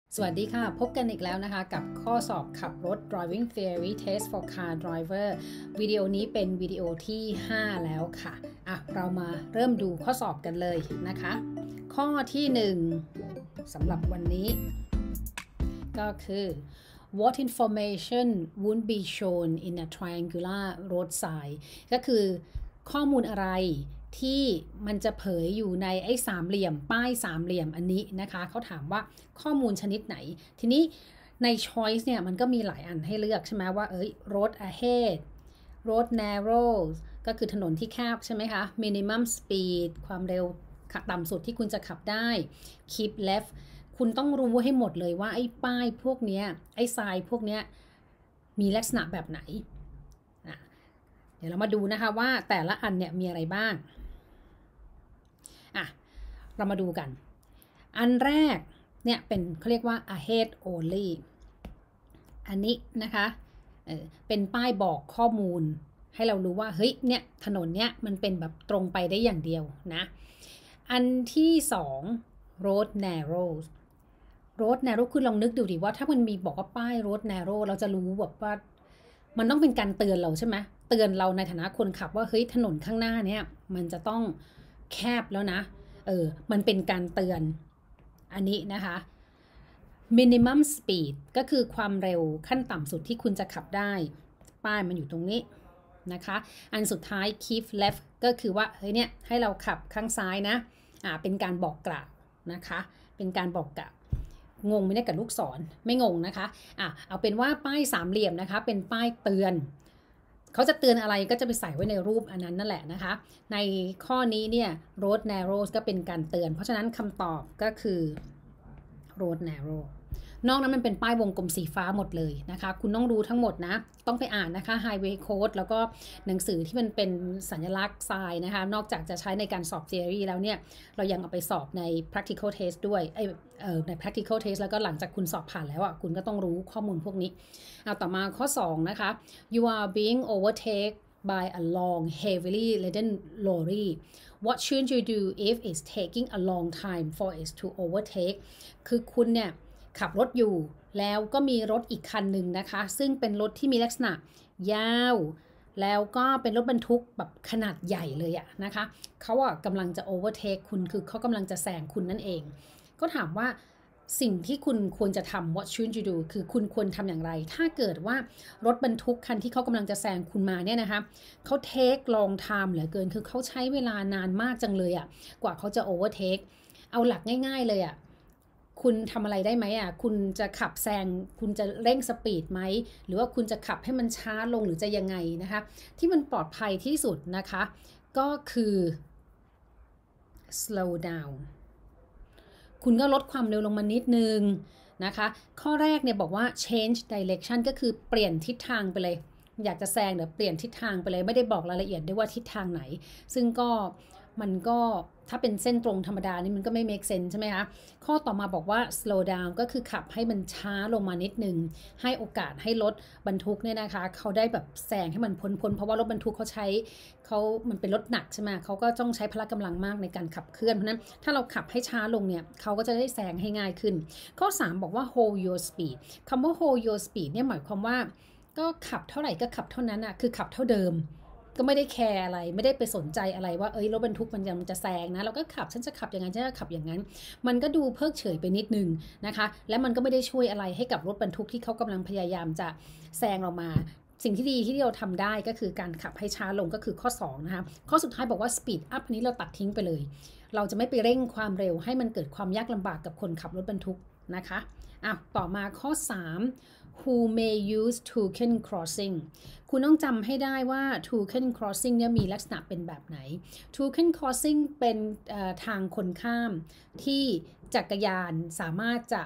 สวัสดีค่ะพบกันอีกแล้วนะคะกับข้อสอบขับรถ Driving Theory Test for Car Driver วิดีโอนี้เป็นวิดีโอที่ 5 แล้วค่ะเรามาเริ่มดูข้อสอบกันเลยนะคะข้อที่ 1 สำหรับวันนี้ก็คือ What information would be shown in a triangular road sign ก็คือข้อมูลอะไรที่มันจะเผยอยู่ในไอ้สามเหลี่ยมป้ายสามเหลี่ยมอันนี้นะคะเขาถามว่าข้อมูลชนิดไหนทีนี้ใน choice เนี่ยมันก็มีหลายอันให้เลือกใช่ไหมว่าroad ahead road narrow ก็คือถนนที่แคบใช่ไหมคะ minimum speed ความเร็วต่ำสุดที่คุณจะขับได้ keep left คุณต้องรู้ให้หมดเลยว่าไอ้ป้ายพวกนี้ไอ้ทรายพวกนี้มีลักษณะแบบไหนเดี๋ยวเรามาดูนะคะว่าแต่ละอันเนี่ยมีอะไรบ้างเรามาดูกันอันแรกเนี่ยเป็นเขาเรียกว่า ahead only อันนี้นะคะเป็นป้ายบอกข้อมูลให้เรารู้ว่าเฮ้ยเนี่ยถนนเนี่ยมันเป็นแบบตรงไปได้อย่างเดียวนะอันที่2 road narrow road narrow คือลองนึกดูดิว่าถ้ามันมีบอกว่าป้าย road narrow เราจะรู้แบบว่ามันต้องเป็นการเตือนเราใช่ไหมเตือนเราในฐานะคนขับว่าเฮ้ยถนนข้างหน้าเนี่ยมันจะต้องแคบแล้วนะมันเป็นการเตือนอันนี้นะคะ minimum speed ก็คือความเร็วขั้นต่ำสุดที่คุณจะขับได้ป้ายมันอยู่ตรงนี้นะคะอันสุดท้าย keep left ก็คือว่าเฮ้ยเนี่ยให้เราขับข้างซ้ายนะเป็นการบอกกล่าวนะคะเป็นการบอกกล่าวงงไม่ได้กับลูกศรไม่งงนะคะเอาเป็นว่าป้ายสามเหลี่ยมนะคะเป็นป้ายเตือนเขาจะเตือนอะไรก็จะไปใส่ไว้ในรูปอันนั้นนั่นแหละนะคะในข้อนี้เนี่ย road narrow ก็เป็นการเตือนเพราะฉะนั้นคำตอบก็คือ road narrow นอกนั้นมันเป็นป้ายวงกลมสีฟ้าหมดเลยนะคะคุณต้องรู้ทั้งหมดนะต้องไปอ่านนะคะ highway code แล้วก็หนังสือที่มันเป็นสัญลักษณ์ทรายนะคะนอกจากจะใช้ในการสอบ theory แล้วเนี่ยเรายังเอาไปสอบใน practical test ด้วยใน practical test แล้วก็หลังจากคุณสอบผ่านแล้วคุณก็ต้องรู้ข้อมูลพวกนี้เอาต่อมาข้อ2นะคะ you are being overtaken by a long heavily laden lorry what should you do if it's taking a long time for it to overtake คือคุณเนี่ยขับรถอยู่แล้วก็มีรถอีกคันหนึ่งนะคะซึ่งเป็นรถที่มีลักษณะยาวแล้วก็เป็นรถบรรทุกแบบขนาดใหญ่เลยนะคะเขากำลังจะ overtake คุณคือเขากำลังจะแซงคุณนั่นเองก็ถามว่าสิ่งที่คุณควรจะทำ what should you do คือคุณควรทำอย่างไรถ้าเกิดว่ารถบรรทุกคันที่เขากำลังจะแซงคุณมาเนี่ยนะคะเขา take long time เหลือเกินคือเขาใช้เวลานานมากจังเลยกว่าเขาจะ overtake เอาหลักง่ายๆเลยคุณทำอะไรได้ไหมคุณจะขับแซงคุณจะเร่งสปีดไหมหรือว่าคุณจะขับให้มันช้าลงหรือจะยังไงนะคะที่มันปลอดภัยที่สุดนะคะก็คือ slow down คุณก็ลดความเร็วลงมานิดนึงนะคะข้อแรกเนี่ยบอกว่า change direction ก็คือเปลี่ยนทิศทางไปเลยอยากจะแซงเดี๋ยวเปลี่ยนทิศทางไปเลยไม่ได้บอกรายละเอียดด้วยว่าทิศทางไหนซึ่งมันก็ถ้าเป็นเส้นตรงธรรมดานี่มันก็ไม่ make sense ใช่ไหมคะข้อต่อมาบอกว่า slow down ก็คือขับให้มันช้าลงมานิดนึงให้โอกาสให้รถบรรทุกเนี่ยนะคะเขาได้แบบแซงให้มันพ้นเพราะว่ารถบรรทุกมันเป็นรถหนักใช่ไหมเขาก็ต้องใช้พละกำลังมากในการขับเคลื่อนเพราะนั้นถ้าเราขับให้ช้าลงเนี่ยเขาก็จะได้แซงให้ง่ายขึ้นข้อ3บอกว่า hold your speed คำว่า hold your speed เนี่ยหมายความว่าก็ขับเท่าไหร่ก็ขับเท่านั้นคือขับเท่าเดิมก็ไม่ได้แคร์อะไรไม่ได้ไปสนใจอะไรว่ารถบรรทุกมันจะแซงนะเราก็ขับฉันจะขับอย่างนั้นฉันจะขับอย่างนั้นมันก็ดูเพิกเฉยไปนิดนึงนะคะและมันก็ไม่ได้ช่วยอะไรให้กับรถบรรทุกที่เขากำลังพยายามจะแซงเรามาสิ่งที่ดีที่เราทำได้ก็คือการขับให้ช้าลงก็คือข้อ2นะคะข้อสุดท้ายบอกว่า speed up อันนี้เราตัดทิ้งไปเลยเราจะไม่ไปเร่งความเร็วให้มันเกิดความยากลำบากกับคนขับรถบรรทุกนะคะต่อมาข้อ3 who may use token crossing คุณต้องจำให้ได้ว่า token crossing เนี่ยมีลักษณะเป็นแบบไหน token crossing เป็นทางคนข้ามที่จักรยานสามารถจะ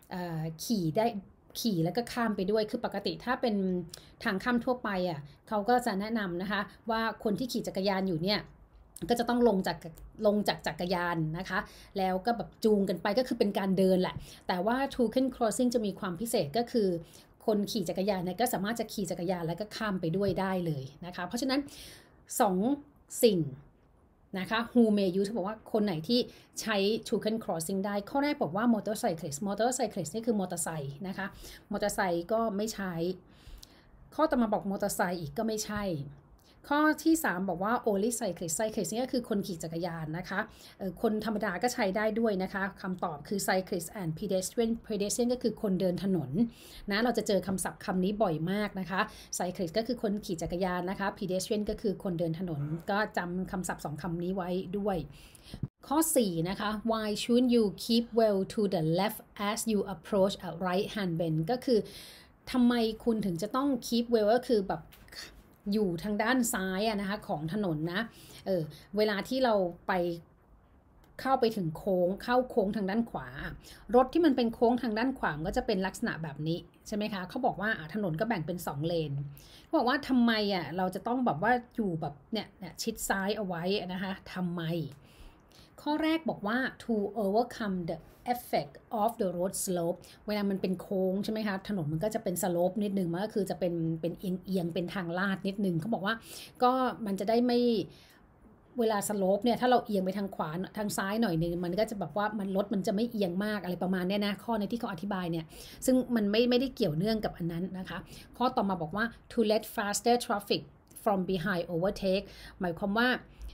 ขี่แล้วก็ข้ามไปด้วยคือปกติถ้าเป็นทางข้ามทั่วไปเขาก็จะแนะนำนะคะว่าคนที่ขี่จักรยานอยู่เนี่ยก็จะต้องลงจากจักรยานนะคะแล้วก็แบบจูงกันไปก็คือเป็นการเดินแหละแต่ว่า token crossing จะมีความพิเศษก็คือคนขี่จักรยานเนี่ยก็สามารถจะขี่จักรยานแล้วก็ข้ามไปด้วยได้เลยนะคะเพราะฉะนั้น2สิ่งนะคะ who may use บอกว่าคนไหนที่ใช้ token crossing ได้ข้อแรกบอกว่า motorcyclist นี่คือมอเตอร์ไซค์นะคะมอเตอร์ไซค์ก็ไม่ใช้ข้อต่อมาบอกมอเตอร์ไซค์อีกก็ไม่ใช่ข้อที่3บอกว่า only cyclist นี่ก็คือคนขี่จักรยานนะคะคนธรรมดาก็ใช้ได้ด้วยนะคะคำตอบคือ cyclist and pedestrian ก็คือคนเดินถนนนะเราจะเจอคำศัพท์คำนี้บ่อยมากนะคะ cyclist ก็คือคนขี่จักรยานนะคะ pedestrian ก็คือคนเดินถนนก็จำคำศัพท์2คำนี้ไว้ด้วยข้อ4นะคะ why should you keep well to the left as you approach a right hand bend ก็คือทำไมคุณถึงจะต้อง keep well ก็คือแบบอยู่ทางด้านซ้ายนะคะของถนนนะเวลาที่เราไปเข้าไปถึงโค้งเข้าโค้งทางด้านขวารถที่มันเป็นโค้งทางด้านขวาก็จะเป็นลักษณะแบบนี้ใช่ไหมคะเขาบอกว่าถนนก็แบ่งเป็น2เลนเขาบอกว่าทำไมเราจะต้องแบบว่าอยู่แบบเนี่ยชิดซ้ายเอาไว้นะคะทำไมข้อแรกบอกว่า to overcome the effect of the road slope เวลามันเป็นโค้งใช่ไหมคะถนนมันก็จะเป็น slope นิดนึงมันก็คือจะเป็นเอียงเป็นทางลาดนิดนึงเขาบอกว่าก็มันจะได้ไม่เวลา slope เนี่ยถ้าเราเอียงไปทางขวาทางซ้ายหน่อยนึงมันก็จะแบบว่ามันรถมันจะไม่เอียงมากอะไรประมาณนี้นะข้อในที่เขาอธิบายเนี่ยซึ่งมันไม่ได้เกี่ยวเนื่องกับอันนั้นนะคะข้อต่อมาบอกว่า to let faster traffic from behind overtake หมายความว่า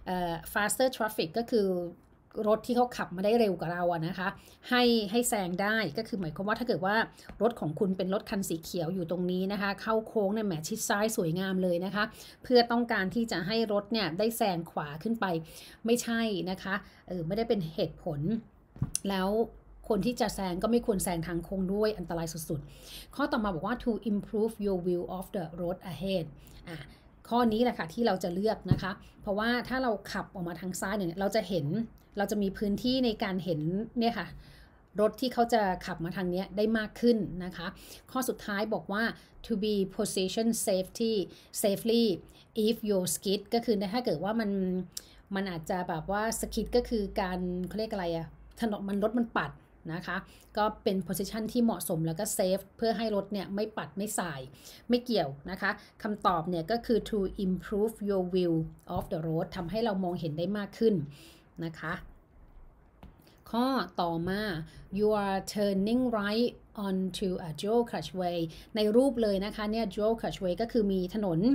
faster traffic ก็คือรถที่เขาขับมาได้เร็วกว่าเรานะคะให้แซงได้ก็คือหมายความว่าถ้าเกิดว่ารถของคุณเป็นรถคันสีเขียวอยู่ตรงนี้นะคะเข้าโค้งเนี่ยแหมชิดซ้ายสวยงามเลยนะคะเพื่อต้องการที่จะให้รถเนี่ยได้แซงขวาขึ้นไปไม่ใช่นะคะไม่ได้เป็นเหตุผลแล้วคนที่จะแซงก็ไม่ควรแซงทางโค้งด้วยอันตรายสุดๆข้อต่อมาบอกว่า to improve your view of the road ahead ข้อนี้แหละค่ะที่เราจะเลือกนะคะเพราะว่าถ้าเราขับออกมาทางซ้ายเนี่ยเราจะมีพื้นที่ในการเห็นเนี่ยค่ะรถที่เขาจะขับมาทางนี้ได้มากขึ้นนะคะข้อสุดท้ายบอกว่า to be position safely if you skid ก็คือถ้าเกิดว่ามันอาจจะแบบว่า skid ก็คือการเขาเรียกอะไรถนนรถมันปัดนะคะก็เป็น position ที่เหมาะสมแล้วก็ safe เพื่อให้รถเนี่ยไม่ปัดไม่สายไม่เกี่ยวนะคะคำตอบเนี่ยก็คือ to improve your view of the road ทำให้เรามองเห็นได้มากขึ้นนะคะข้อต่อมา you are turning right onto a dual carriageway ในรูปเลยนะคะเนี่ย dual carriageway ก็คือมีถนน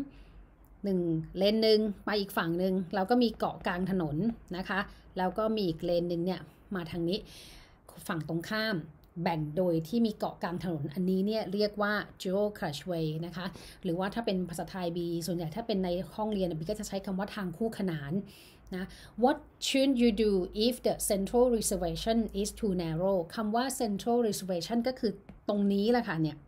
1เลนหนึ่งไปอีกฝั่งหนึ่งแล้วก็มีเกาะกลางถนนนะคะแล้วก็มีอีกเลนหนึ่งเนี่ยมาทางนี้ฝั่งตรงข้ามแบ่งโดยที่มีเกาะกลางถนนอันนี้เนี่ยเรียกว่า dual carriageway นะคะหรือว่าถ้าเป็นภาษาไทยบีส่วนใหญ่ถ้าเป็นในห้องเรียนบีก็จะใช้คำว่าทางคู่ขนานนะ What should you do if the central reservation is too narrow คำว่า central reservation ก็คือตรงนี้แหละค่ะเนี่ย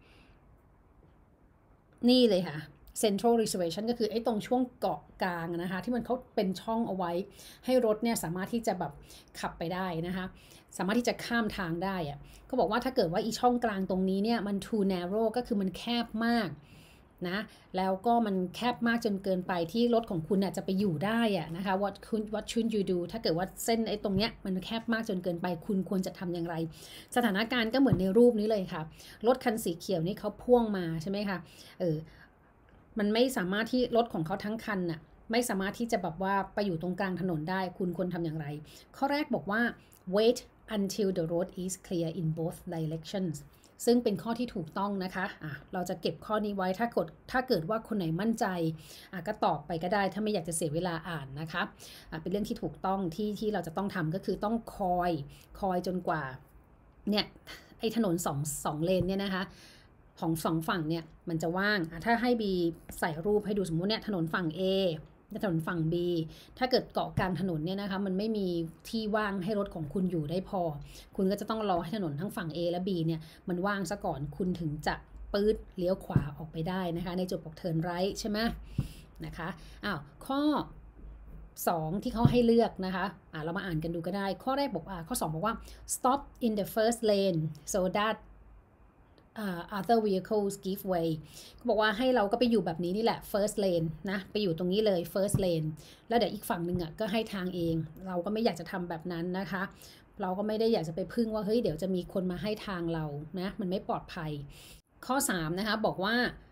นี่เลยค่ะ central reservation ก็คือไอ้ตรงช่วงเกาะกลางนะคะที่มันเขาเป็นช่องเอาไว้ให้รถเนี่ยสามารถที่จะแบบขับไปได้นะคะสามารถที่จะข้ามทางได้เขาบอกว่าถ้าเกิดว่าอีช่องกลางตรงนี้เนี่ยมัน too narrow ก็คือมันแคบมากนะแล้วก็มันแคบมากจนเกินไปที่รถของคุณจะไปอยู่ได้นะคะ what should you do ถ้าเกิดว่าเส้นไอ้ตรงเนี้ยมันแคบมากจนเกินไปคุณควรจะทำอย่างไรสถานการณ์ก็เหมือนในรูปนี้เลยค่ะรถคันสีเขียวนี่เขาพ่วงมาใช่ไหมคะมันไม่สามารถที่รถของเขาทั้งคันไม่สามารถที่จะแบบว่าไปอยู่ตรงกลางถนนได้คุณควรทำอย่างไรข้อแรกบอกว่า wait until the road is clear in both directions ซึ่งเป็นข้อที่ถูกต้องนะคะเราจะเก็บข้อนี้ไว้ถ้าเกิดว่าคนไหนมั่นใจก็ตอบไปก็ได้ถ้าไม่อยากจะเสียเวลาอ่านนะคะเป็นเรื่องที่ถูกต้องที่เราจะต้องทำก็คือต้องคอยจนกว่าเนี่ยไอ้ถนนสองเลนเนี่ยนะคะของ2ฝั่งเนี่ยมันจะว่างถ้าให้บีใส่รูปให้ดูสมมุติเนี่ยถนนฝั่ง A ถนนฝั่ง B ถ้าเกิดเกาะกลางถนนเนี่ยนะคะมันไม่มีที่ว่างให้รถของคุณอยู่ได้พอคุณก็จะต้องรอให้ถนนทั้งฝั่ง A และ B เนี่ยมันว่างซะก่อนคุณถึงจะปื๊ดเลี้ยวขวาออกไปได้นะคะในจุดบอก turn right ใช่ไหมนะคะข้อ2ที่เขาให้เลือกนะคะเรามาอ่านกันดูก็ได้ข้อแรกบอกข้อ2บอกว่า stop in the first lane so that other vehicles give way เขาบอกว่าให้เราก็ไปอยู่แบบนี้นี่แหละ first lane นะไปอยู่ตรงนี้เลย first lane แล้วเดี๋ยวอีกฝั่งหนึ่งก็ให้ทางเองเราก็ไม่อยากจะทำแบบนั้นนะคะเราก็ไม่ได้อยากจะไปพึ่งว่าเฮ้ยเดี๋ยวจะมีคนมาให้ทางเรานะมันไม่ปลอดภัยข้อ3นะคะบอกว่า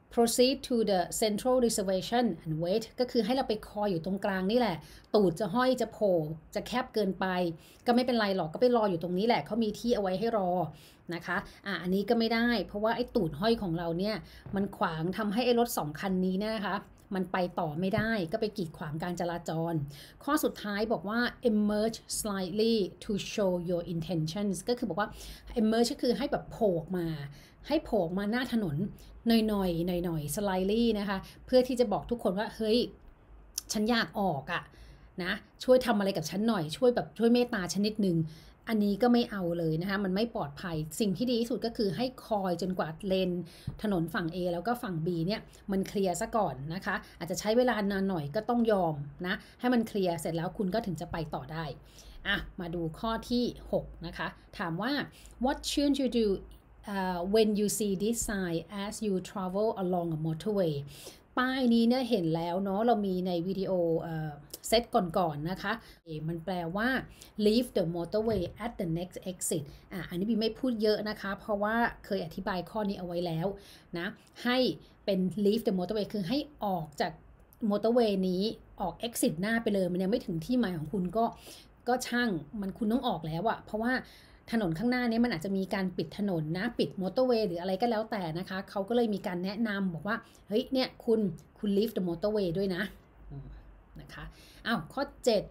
proceed to the central reservation and wait ก็คือให้เราไปคอยอยู่ตรงกลางนี่แหละตูดจะห้อยจะโผล่จะแคบเกินไปก็ไม่เป็นไรหรอกก็ไปรออยู่ตรงนี้แหละเขามีที่เอาไว้ให้รอนะคะอันนี้ก็ไม่ได้เพราะว่าไอ้ตูดห้อยของเราเนี่ยมันขวางทำให้ไอ้รถ2คันนี้นะคะมันไปต่อไม่ได้ก็ไปกีดขวางการจราจรข้อสุดท้ายบอกว่า emerge slightly to show your intentions ก็คือบอกว่า emerge ก็คือให้แบบโผล่มาให้โผล่มาหน้าถนนหน่อย slightly นะคะเพื่อที่จะบอกทุกคนว่าเฮ้ยฉันอยากออกอะนะช่วยทำอะไรกับฉันหน่อยช่วยเมตตาฉันนิดนึงอันนี้ก็ไม่เอาเลยนะคะมันไม่ปลอดภัยสิ่งที่ดีที่สุดก็คือให้คอยจนกว่าเลนถนนฝั่ง A แล้วก็ฝั่ง B เนี่ยมันเคลียร์ซะก่อนนะคะอาจจะใช้เวลานานหน่อยก็ต้องยอมนะให้มันเคลียร์เสร็จแล้วคุณก็ถึงจะไปต่อได้มาดูข้อที่6นะคะถามว่า what should you do when you see this sign as you travel along a motorway ป้ายนี้เนี่ยเห็นแล้วเนาะเรามีในวิดีโอเซตก่อนนะคะมันแปลว่า leave the motorway at the next exit อันนี้บีไม่พูดเยอะนะคะเพราะว่าเคยอธิบายข้อนี้เอาไว้แล้วนะให้เป็น leave the motorway คือให้ออกจาก motorway นี้ออก exit หน้าไปเลยมันยังไม่ถึงที่หมายของคุณก็ช่างมันคุณต้องออกแล้วอะเพราะว่าถนนข้างหน้านี้มันอาจจะมีการปิดถนนนะปิดมอเตอร์เวย์หรืออะไรก็แล้วแต่นะคะเขาก็เลยมีการแนะนำบอกว่าเฮ้ยเนี่ยคุณ leave the motorway ด้วยนะนะคะข้อ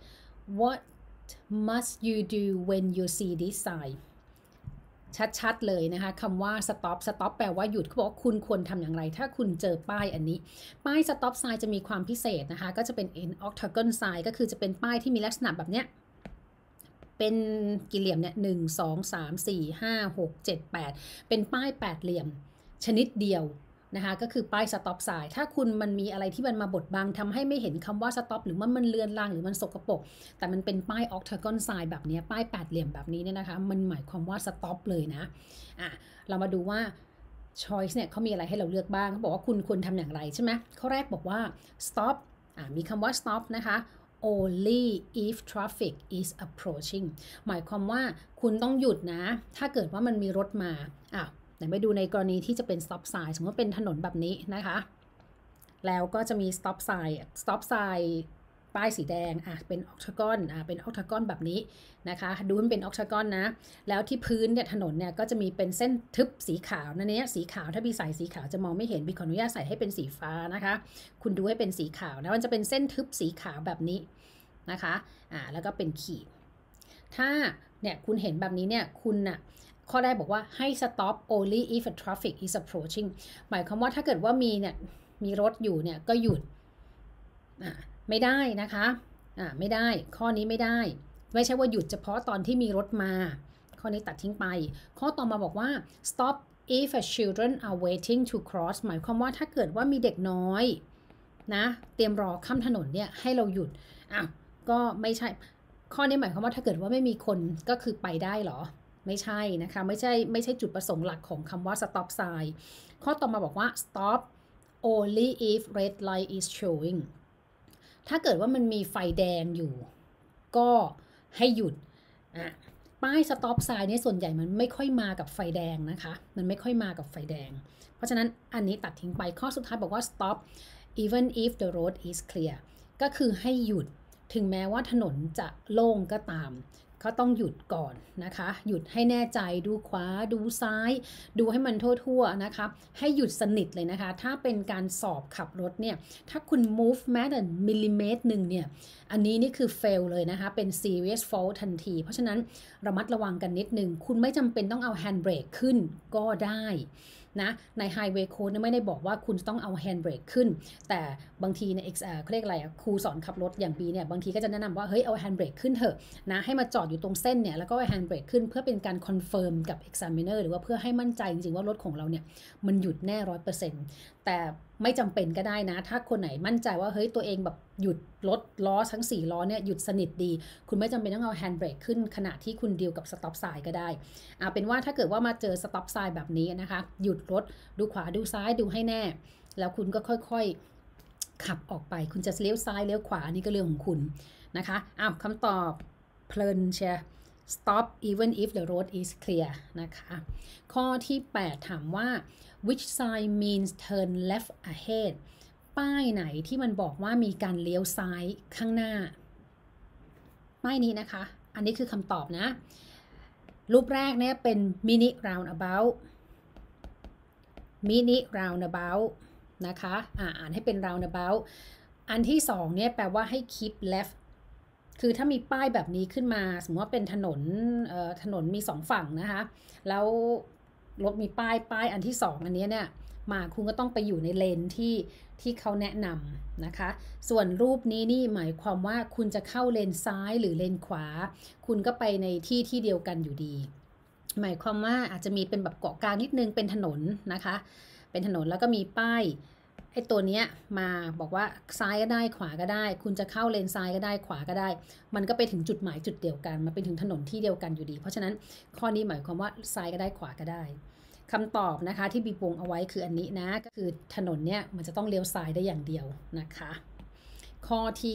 7 what must you do when you see this sign ชัดๆเลยนะคะคำว่า stop แปลว่าหยุดเขาบอกว่าคุณควรทำอย่างไรถ้าคุณเจอป้ายอันนี้ป้าย stop sign จะมีความพิเศษนะคะก็จะเป็น octagon sign ก็คือจะเป็นป้ายที่มีลักษณะแบบเนี้ยเป็นกี่เหลี่ยมเนี่ย1 2 3 4 5 6 7 8เป็นป้าย8เหลี่ยมชนิดเดียวนะคะก็คือป้าย stop sign ถ้าคุณมันมีอะไรที่มันมาบดบังทำให้ไม่เห็นคำว่า stop หรือมันเลือนลางหรือมันสกปรกแต่มันเป็นป้าย octagon sign แบบนี้ป้าย8เหลี่ยมแบบนี้เนี่ยนะคะมันหมายความว่า stop เลยนะเรามาดูว่า choice เนี่ยเขามีอะไรให้เราเลือกบ้างเขาบอกว่าคุณควรทำอย่างไรใช่ไหมข้อแรกบอกว่า stop มีคำว่า stop นะคะ only if traffic is approaching หมายความว่าคุณต้องหยุดนะถ้าเกิดว่ามันมีรถมาไหนไปดูในกรณีที่จะเป็น stop sign สมมติว่าเป็นถนนแบบนี้นะคะแล้วก็จะมี stop sign ป้ายสีแดงเป็น octagon เป็น octagon แบบนี้นะคะดูมันเป็น octagon นะแล้วที่พื้นเนี่ยถนนเนี่ยก็จะมีเป็นเส้นทึบสีขาวนั่นเนี่ยสีขาวถ้าบีใส่สีขาวจะมองไม่เห็นบีขออนุญาตใส่ให้เป็นสีฟ้านะคะคุณดูให้เป็นสีขาวนะมันจะเป็นเส้นทึบสีขาวแบบนี้นะคะแล้วก็เป็นขีดถ้าเนี่ยคุณเห็นแบบนี้เนี่ยคุณข้อแรกบอกว่าให้ stop only if a traffic is approaching หมายความว่าถ้าเกิดว่ามีรถอยู่เนี่ยก็หยุดไม่ได้นะคะไม่ได้ข้อนี้ไม่ได้ไม่ใช่ว่าหยุดเฉพาะตอนที่มีรถมาข้อนี้ตัดทิ้งไปข้อต่อมาบอกว่า stop if a children are waiting to cross หมายความว่าถ้าเกิดว่ามีเด็กน้อยนะเตรียมรอข้ามถนนเนี่ยให้เราหยุดก็ไม่ใช่ข้อนี้หมายความว่าถ้าเกิดว่าไม่มีคนก็คือไปได้หรอไม่ใช่นะคะไม่ใช่จุดประสงค์หลักของคำว่า stop sign ข้อต่อมาบอกว่า stop only if red light is showing ถ้าเกิดว่ามันมีไฟแดงอยู่ก็ให้หยุดป้าย stop sign เนี่ยส่วนใหญ่มันไม่ค่อยมากับไฟแดงนะคะมันไม่ค่อยมากับไฟแดงเพราะฉะนั้นอันนี้ตัดทิ้งไปข้อสุดท้ายบอกว่า stop even if the road is clear ก็คือให้หยุดถึงแม้ว่าถนนจะโล่งก็ตามเขาต้องหยุดก่อนนะคะหยุดให้แน่ใจดูขวาดูซ้ายดูให้มันทั่วๆนะคะให้หยุดสนิทเลยนะคะถ้าเป็นการสอบขับรถเนี่ยถ้าคุณ move แม้แต่มิลลิเมตรหนึ่งเนี่ยอันนี้นี่คือ fail เลยนะคะเป็น serious fault ทันทีเพราะฉะนั้นระมัดระวังกันนิดนึงคุณไม่จำเป็นต้องเอา handbrake ขึ้นก็ได้นะใน Highway Code ไม่ได้บอกว่าคุณต้องเอา handbrake ขึ้นแต่บางทีเนี่ยเขาเรียกอะไรครูสอนขับรถอย่างบีเนี่ยบางทีก็จะแนะนำว่าเฮ้ยเอา handbrake ขึ้นเถอะนะให้มาจอดอยู่ตรงเส้นเนี่ยแล้วก็เอา handbrake ขึ้นเพื่อเป็นการ confirm กับ examiner หรือว่าเพื่อให้มั่นใจจริงๆว่ารถของเราเนี่ยมันหยุดแน่ 100% แต่ไม่จำเป็นก็ได้นะถ้าคนไหนมั่นใจว่าเฮ้ยตัวเองแบบหยุดรถล้อทั้ง4ล้อเนี่ยหยุดสนิทดีคุณไม่จำเป็นต้องเอา handbrake ขึ้นขณะที่คุณดีลกับ stop sign ก็ได้เป็นว่าถ้าเกิดว่ามาเจอ stop sign แบบนี้นะคะหยุดรถดูขวาดูซ้ายดูให้แน่แล้วคุณก็ค่อยๆขับออกไปคุณจะเลี้ยวซ้ายเลี้ยวขวาอันนี้ก็เรื่องของคุณนะคะคำตอบเพลินเชีย stop even if the road is clear นะคะข้อที่ 8 ถามว่า which sign means turn left ahead ป้ายไหนที่มันบอกว่ามีการเลี้ยวซ้ายข้างหน้าป้ายนี้นะคะอันนี้คือคำตอบนะรูปแรกเนี่ยเป็น mini roundabout mini roundabout นะคะอ่านให้เป็น roundabout อันที่2เนี่ยแปลว่าให้ keep left คือถ้ามีป้ายแบบนี้ขึ้นมาสมมติว่าเป็นถนนมี2ฝั่งนะคะแล้วรถมีป้ายอันที่2อันนี้เนี่ยมาคุณก็ต้องไปอยู่ในเลนที่เขาแนะนำนะคะส่วนรูปนี้นี่หมายความว่าคุณจะเข้าเลนซ้ายหรือเลนขวาคุณก็ไปในที่เดียวกันอยู่ดีหมายความว่าอาจจะมีเป็นแบบเกาะกลางนิดนึงเป็นถนนนะคะเป็นถนนแล้วก็มีป้ายไอ้ตัวเนี้ยมาบอกว่าซ้ายก็ได้ขวาก็ได้คุณจะเข้าเลนซ้ายก็ได้ขวาก็ได้มันก็ไปถึงจุดหมายจุดเดียวกันมันไปถึงถนนที่เดียวกันอยู่ดีเพราะฉะนั้นข้อนี้หมายความว่าซ้ายก็ได้ขวาก็ได้คำตอบนะคะที่บีบวงเอาไว้คืออันนี้นะก็คือถนนเนี่ยมันจะต้องเลี้ยวซ้ายได้อย่างเดียวนะคะข้อที่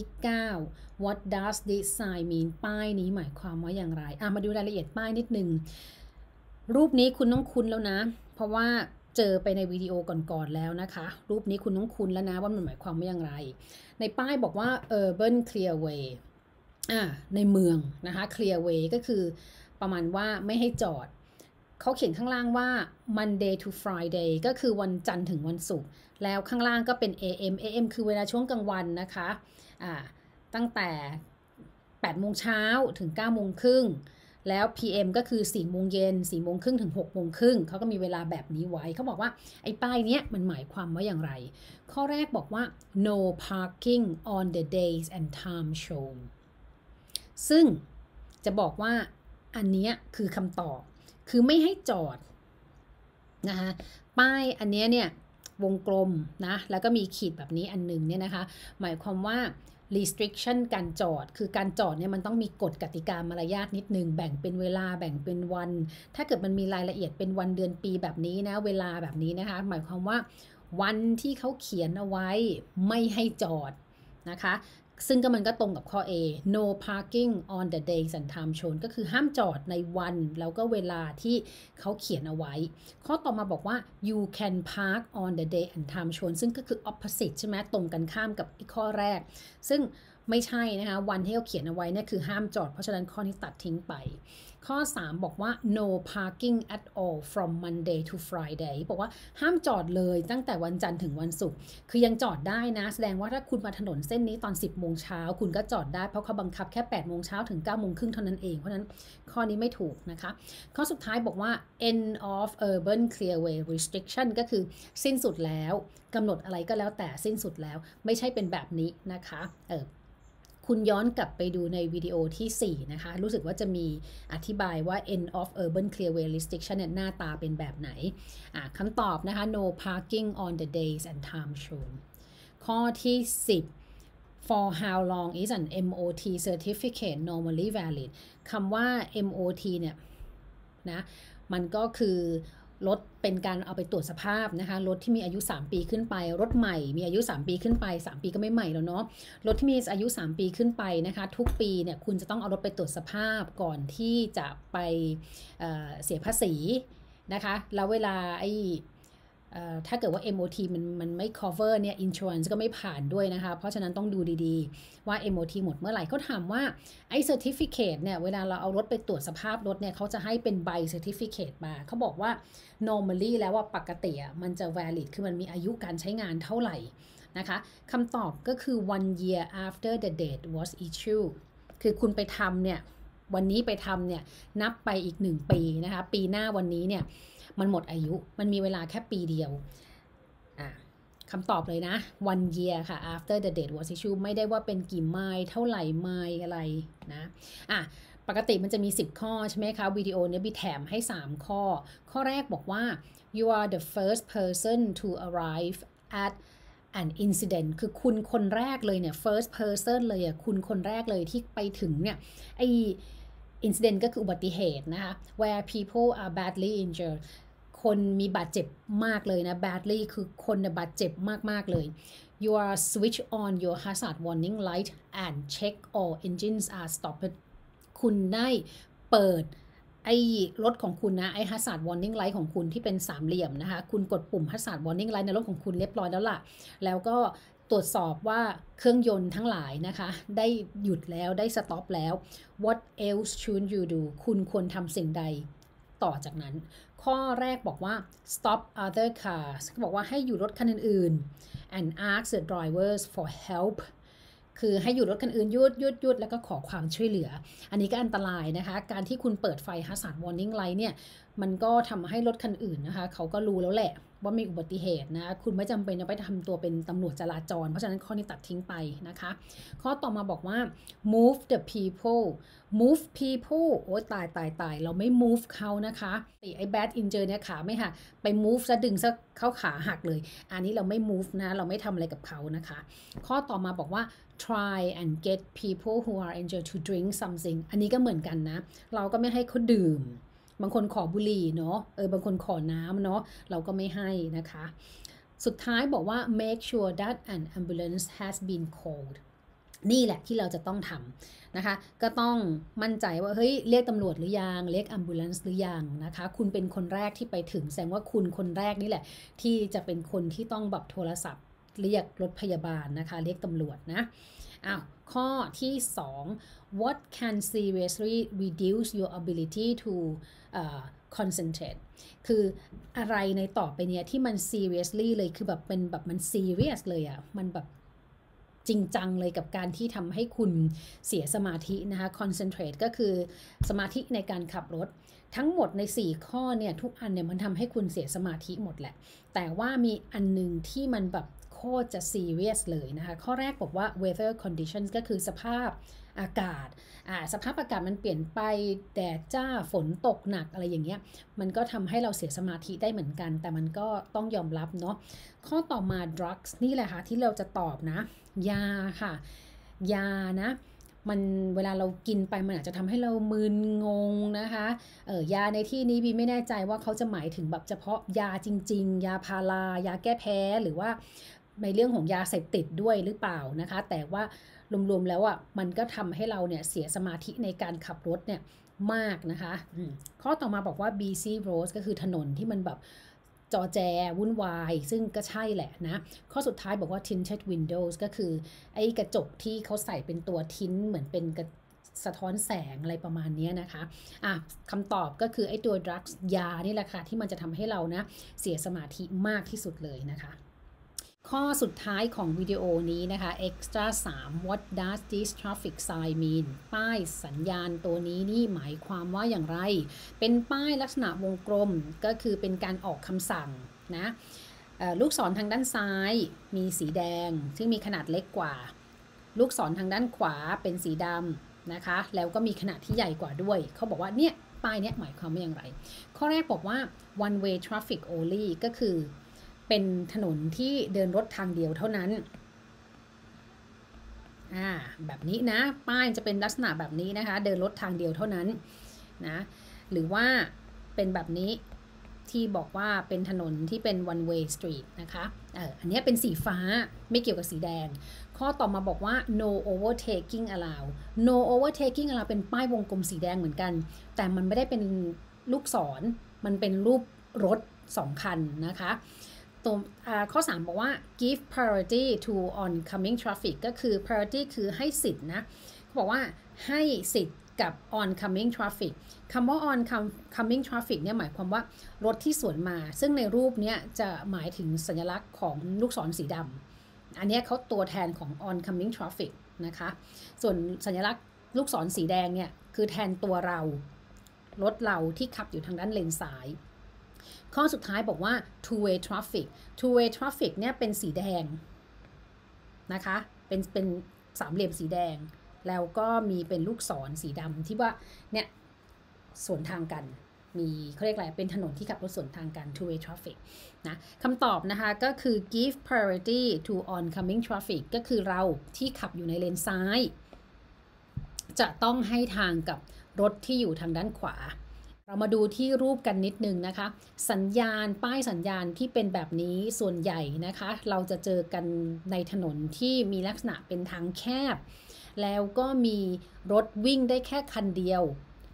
9 What does this sign mean ป้ายนี้หมายความว่าอย่างไรมาดูรายละเอียดป้ายนิดนึงรูปนี้คุณต้องคุ้นแล้วนะเพราะว่าเจอไปในวิดีโอก่อนๆแล้วนะคะรูปนี้คุณต้องคุ้นแล้วนะว่ามันหมายความว่าอย่างไรในป้ายบอกว่า urban clearway ในเมืองนะคะ clearway ก็คือประมาณว่าไม่ให้จอดเขาเขียนข้างล่างว่า Monday to Friday ก็คือวันจันทร์ถึงวันศุกร์แล้วข้างล่างก็เป็น AM คือเวลาช่วงกลางวันนะคะตั้งแต่8โมงเช้าถึง9โมงครึ่งแล้ว PM ก็คือ4โมงเย็น4โมงครึ่งถึง6โมงครึ่งเขาก็มีเวลาแบบนี้ไว้เขาบอกว่าไอ้ป้ายเนี้ยมันหมายความว่าอย่างไรข้อแรกบอกว่า no parking on the days and time shown ซึ่งจะบอกว่าอันเนี้ยคือคำตอบคือไม่ให้จอดนะคะป้ายอันนี้เนี่ยวงกลมนะแล้วก็มีขีดแบบนี้อันนึงเนี่ยนะคะหมายความว่า restriction การจอดคือการจอดเนี่ยมันต้องมีกฎกติกามารยาทนิดนึงแบ่งเป็นเวลาแบ่งเป็นวันถ้าเกิดมันมีรายละเอียดเป็นวันเดือนปีแบบนี้นะเวลาแบบนี้นะคะหมายความว่าวันที่เขาเขียนเอาไว้ไม่ให้จอดนะคะซึ่งก็มันก็ตรงกับข้อ A no parking on the days and time shown ก็คือห้ามจอดในวันแล้วก็เวลาที่เขาเขียนเอาไว้ข้อต่อมาบอกว่า you can park on the day and time shown ซึ่งก็คือ opposite ใช่ไหมตรงกันข้ามกับข้อแรกซึ่งไม่ใช่นะคะวันที่เขาเขียนเอาไว้เนี่ยคือห้ามจอดเพราะฉะนั้นข้อนี้ตัดทิ้งไปข้อ3บอกว่า no parking at all from Monday to Friday บอกว่าห้ามจอดเลยตั้งแต่วันจันทร์ถึงวันศุกร์คือยังจอดได้นะแสดงว่าถ้าคุณมาถนนเส้นนี้ตอน10โมงเช้าคุณก็จอดได้เพราะเขาบังคับแค่8โมงเช้าถึง9โมงครึ่งเท่านั้นเองเพราะนั้นข้อนี้ไม่ถูกนะคะข้อสุดท้ายบอกว่า end of urban clearway restriction ก็คือสิ้นสุดแล้วกำหนดอะไรก็แล้วแต่สิ้นสุดแล้วไม่ใช่เป็นแบบนี้นะคะคุณย้อนกลับไปดูในวิดีโอที่4นะคะรู้สึกว่าจะมีอธิบายว่า end of urban clearway restriction เนี่ยหน้าตาเป็นแบบไหนคำตอบนะคะ no parking on the days and time shown ข้อที่10 for how long is an MOT certificate normally valid คำว่า MOT เนี่ยนะมันก็คือรถเป็นการเอาไปตรวจสภาพนะคะรถที่มีอายุ3ปีขึ้นไปรถใหม่มีอายุ3ปีขึ้นไป3ปีก็ไม่ใหม่แล้วเนาะรถที่มีอายุ3ปีขึ้นไปนะคะทุกปีเนี่ยคุณจะต้องเอารถไปตรวจสภาพก่อนที่จะไปเสียภาษีนะคะแล้วเวลาถ้าเกิดว่า MOT มันไม่ cover เนี่ย insurance ก็ไม่ผ่านด้วยนะคะเพราะฉะนั้นต้องดูดีๆว่า MOT หมดเมื่อไหร่เขาถามว่าไอ้ certificate เนี่ยเวลาเราเอารถไปตรวจสภาพรถเนี่ยเขาจะให้เป็นใบ certificate มาเขาบอกว่า normally แล้วว่าปกติมันจะ valid คือมันมีอายุการใช้งานเท่าไหร่นะคะคำตอบก็คือ 1 year after the date was issued คือคุณไปทำเนี่ยวันนี้ไปทำเนี่ยนับไปอีก1ปีนะคะปีหน้าวันนี้เนี่ยมันหมดอายุมันมีเวลาแค่ปีเดียวคำตอบเลยนะ one year ค่ะ after the date was issued ไม่ได้ว่าเป็นกี่ไมล์เท่าไหร่ไมล์อะไรนะปกติมันจะมี10ข้อใช่ไหมคะวิดีโอนี้บีแถมให้3ข้อข้อแรกบอกว่า you are the first person to arrive at an incident คือคุณคนแรกเลยเนี่ย first person เลยคุณคนแรกเลยที่ไปถึงเนี่ยincident ก็คืออุบัติเหตุนะคะ where people are badly injured คนมีบาดเจ็บมากเลยนะ badly คือคนบาดเจ็บมากๆเลย you are switch on your hazard warning light and check all engines are stopped คุณได้เปิดไอ้รถของคุณนะไอ้ hazard warning light ของคุณที่เป็นสามเหลี่ยมนะคะคุณกดปุ่ม hazard warning light ในรถของคุณเรียบร้อยแล้วล่ะแล้วก็ตรวจสอบว่าเครื่องยนต์ทั้งหลายนะคะได้หยุดแล้วได้สต็อปแล้ว what else should you do คุณควรทำสิ่งใดต่อจากนั้นข้อแรกบอกว่า stop other cars ก็บอกว่าให้อยู่รถคันอื่นๆ and ask the drivers for help คือให้อยู่รถคันอื่นหยุดแล้วก็ขอความช่วยเหลืออันนี้ก็อันตรายนะคะการที่คุณเปิดไฟ hazard warning light เนี่ยมันก็ทำให้รถคันอื่นนะคะเขาก็รู้แล้วแหละว่ามีอุบัติเหตุนะคุณไม่จำเป็นจะไปทำตัวเป็นตำรวจจราจรเพราะฉะนั้นข้อนี้ตัดทิ้งไปนะคะข้อต่อมาบอกว่า move the people move people โอ้ยตายเราไม่ move เขานะคะไอ้ bad injury เนี่ยขาไม่หักไป move ซะดึงซะเข้าขาหักเลยอันนี้เราไม่ move นะเราไม่ทำอะไรกับเขานะคะข้อต่อมาบอกว่า try and get people who are injured to drink something อันนี้ก็เหมือนกันนะเราก็ไม่ให้เขาดื่มบางคนขอบุหรี่เนาะบางคนขอน้ำเนาะเราก็ไม่ให้นะคะสุดท้ายบอกว่า make sure that an ambulance has been called นี่แหละที่เราจะต้องทำนะคะก็ต้องมั่นใจว่าเฮ้ยเรียกตำรวจหรือยังเรียก ambulance หรือยังนะคะคุณเป็นคนแรกที่ไปถึงแสดงว่าคุณคนแรกนี่แหละที่จะเป็นคนที่ต้องแบบโทรศัพท์เรียกรถพยาบาลนะคะเรียกตำรวจนะข้อที่2 what can seriously reduce your ability to concentrate คืออะไรในต่อไปเนี้ยที่มัน seriously เลยคือแบบเป็นแบบมัน serious เลยอะมันแบบจริงจังเลยกับการที่ทำให้คุณเสียสมาธินะคะ concentrate ก็คือสมาธิในการขับรถทั้งหมดใน4ข้อเนี่ยทุกอันเนี่ยมันทำให้คุณเสียสมาธิหมดแหละแต่ว่ามีอันนึงที่มันแบบโคตรจะ serious เลยนะคะข้อแรกบอกว่า weather conditions ก็คือสภาพอากาศสภาพอากาศมันเปลี่ยนไปแดดจ้าฝนตกหนักอะไรอย่างเงี้ยมันก็ทำให้เราเสียสมาธิได้เหมือนกันแต่มันก็ต้องยอมรับเนาะข้อต่อมา drugs นี่แหละค่ะที่เราจะตอบนะยาค่ะยานะมันเวลาเรากินไปมันอาจจะทำให้เรามึนงงนะคะยาในที่นี้บีไม่แน่ใจว่าเขาจะหมายถึงแบบเฉพาะยาจริงๆยาพารายาแก้แพ้หรือว่าในเรื่องของยาเสพติดด้วยหรือเปล่านะคะแต่ว่ารวมๆแล้วมันก็ทำให้เราเนี่ยเสียสมาธิในการขับรถเนี่ยมากนะคะข้อต่อมาบอกว่า busy roads ก็คือถนนที่มันแบบจอแจวุ่นวายซึ่งก็ใช่แหละนะข้อสุดท้ายบอกว่า tinted windows ก็คือไอ้กระจกที่เขาใส่เป็นตัวทิ้นเหมือนเป็นสะท้อนแสงอะไรประมาณนี้นะคะคำตอบก็คือไอ้ตัว drugs ยานี่แหละค่ะที่มันจะทำให้เรานะเสียสมาธิมากที่สุดเลยนะคะข้อสุดท้ายของวิดีโอนี้นะคะ extra 3 what does this traffic sign mean ป้ายสัญญาณตัวนี้นี่หมายความว่าอย่างไรเป็นป้ายลักษณะวงกลมก็คือเป็นการออกคำสั่งนะลูกศรทางด้านซ้ายมีสีแดงซึ่งมีขนาดเล็กกว่าลูกศรทางด้านขวาเป็นสีดำนะคะแล้วก็มีขนาดที่ใหญ่กว่าด้วยเขาบอกว่าเนี่ยป้ายเนี่ยหมายความว่าอย่างไรข้อแรกบอกว่า one way traffic only ก็คือเป็นถนนที่เดินรถทางเดียวเท่านั้นแบบนี้นะป้ายจะเป็นลักษณะแบบนี้นะคะเดินรถทางเดียวเท่านั้นนะหรือว่าเป็นแบบนี้ที่บอกว่าเป็นถนนที่เป็น one way street นะคะอันนี้เป็นสีฟ้าไม่เกี่ยวกับสีแดงข้อต่อมาบอกว่า no overtaking allowed no overtaking allowed เป็นป้ายวงกลมสีแดงเหมือนกันแต่มันไม่ได้เป็นลูกศรมันเป็นรูปรถ2คันนะคะตัวข้อ3บอกว่า give priority to oncoming traffic ก็คือ priority คือให้สิทธิ์นะเขาบอกว่าให้สิทธิ์กับ oncoming traffic คำว่า oncoming traffic เนี่ยหมายความว่ารถที่สวนมาซึ่งในรูปนี้จะหมายถึงสัญลักษณ์ของลูกศรสีดำอันนี้เขาตัวแทนของ oncoming traffic นะคะส่วนสัญลักษณ์ลูกศรสีแดงเนี่ยคือแทนตัวเรารถเราที่ขับอยู่ทางด้านเลนซ้ายข้อสุดท้ายบอกว่า two way traffic เนี่ยเป็นสีแดงนะคะเป็นสามเหลี่ยมสีแดงแล้วก็มีเป็นลูกศรสีดำที่ว่าเนี่ยสวนทางกันมีเขาเรียกอะไรเป็นถนนที่ขับรถสวนทางกัน two way traffic นะคำตอบนะคะก็คือ give priority to oncoming traffic ก็คือเราที่ขับอยู่ในเลนซ้ายจะต้องให้ทางกับรถที่อยู่ทางด้านขวาเรามาดูที่รูปกันนิดนึงนะคะสัญญาณป้ายสัญญาณที่เป็นแบบนี้ส่วนใหญ่นะคะเราจะเจอกันในถนนที่มีลักษณะเป็นทางแคบแล้วก็มีรถวิ่งได้แค่คันเดียว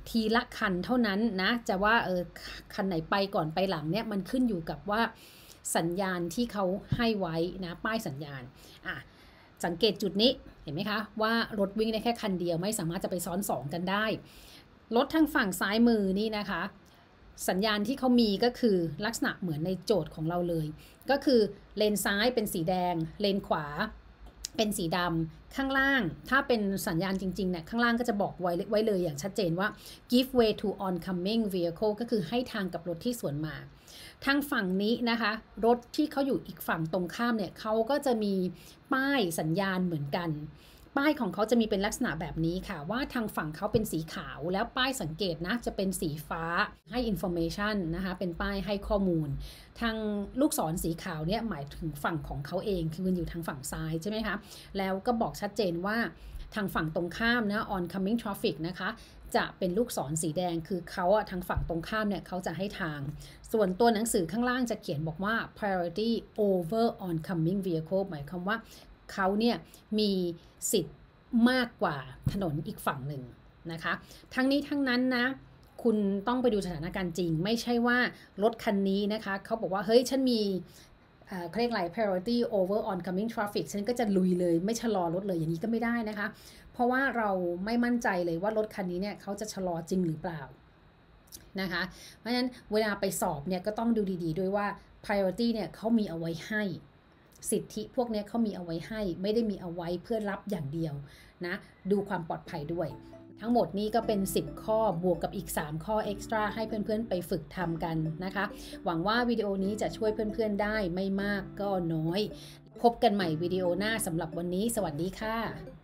ทีละคันเท่านั้นนะจะว่าคันไหนไปก่อนไปหลังเนี่ยมันขึ้นอยู่กับว่าสัญญาณที่เขาให้ไว้นะป้ายสัญญาณสังเกตจุดนี้เห็นไหมคะว่ารถวิ่งได้แค่คันเดียวไม่สามารถจะไปซ้อน2กันได้รถทางฝั่งซ้ายมือนี่นะคะสัญญาณที่เขามีก็คือลักษณะเหมือนในโจทย์ของเราเลยก็คือเลนซ้ายเป็นสีแดงเลนขวาเป็นสีดำข้างล่างถ้าเป็นสัญญาณจริงๆเนี่ยข้างล่างก็จะบอกไว้เลยอย่างชัดเจนว่า give way to oncoming vehicle ก็คือให้ทางกับรถที่สวนมาทางฝั่งนี้นะคะรถที่เขาอยู่อีกฝั่งตรงข้ามเนี่ยเขาก็จะมีป้ายสัญญาณเหมือนกันป้ายของเขาจะมีเป็นลักษณะแบบนี้ค่ะว่าทางฝั่งเขาเป็นสีขาวแล้วป้ายสังเกตนะจะเป็นสีฟ้าให้ information นะคะเป็นป้ายให้ข้อมูลทางลูกศรสีขาวเนี่ยหมายถึงฝั่งของเขาเองคือมันอยู่ทางฝั่งซ้ายใช่ไหมคะแล้วก็บอกชัดเจนว่าทางฝั่งตรงข้ามนะ oncoming traffic นะคะจะเป็นลูกศรสีแดงคือเขาทางฝั่งตรงข้ามเนี่ยเขาจะให้ทางส่วนตัวหนังสือข้างล่างจะเขียนบอกว่า priority over oncoming vehicle หมายความว่าเขาเนี่ยมีสิทธิ์มากกว่าถนนอีกฝั่งหนึ่งนะคะทั้งนี้ทั้งนั้นนะคุณต้องไปดูสถานการณ์จริงไม่ใช่ว่ารถคันนี้นะคะเขาบอกว่าเฮ้ยฉันมีเขาเรียกอะไร priority over oncoming traffic ฉันก็จะลุยเลยไม่ชะลอรถเลยอย่างนี้ก็ไม่ได้นะคะเพราะว่าเราไม่มั่นใจเลยว่ารถคันนี้เนี่ยเขาจะชะลอจริงหรือเปล่านะคะเพราะฉะนั้นเวลาไปสอบเนี่ยก็ต้องดูดีๆด้วยว่า priority เนี่ยเขามีเอาไว้ให้สิทธิพวกนี้เขามีเอาไว้ให้ไม่ได้มีเอาไว้เพื่อรับอย่างเดียวนะดูความปลอดภัยด้วยทั้งหมดนี้ก็เป็น10ข้อบวกกับอีก3ข้อเอ็กซ์ตร้าให้เพื่อนๆไปฝึกทำกันนะคะหวังว่าวิดีโอนี้จะช่วยเพื่อนๆได้ไม่มากก็น้อยพบกันใหม่วิดีโอหน้าสำหรับวันนี้สวัสดีค่ะ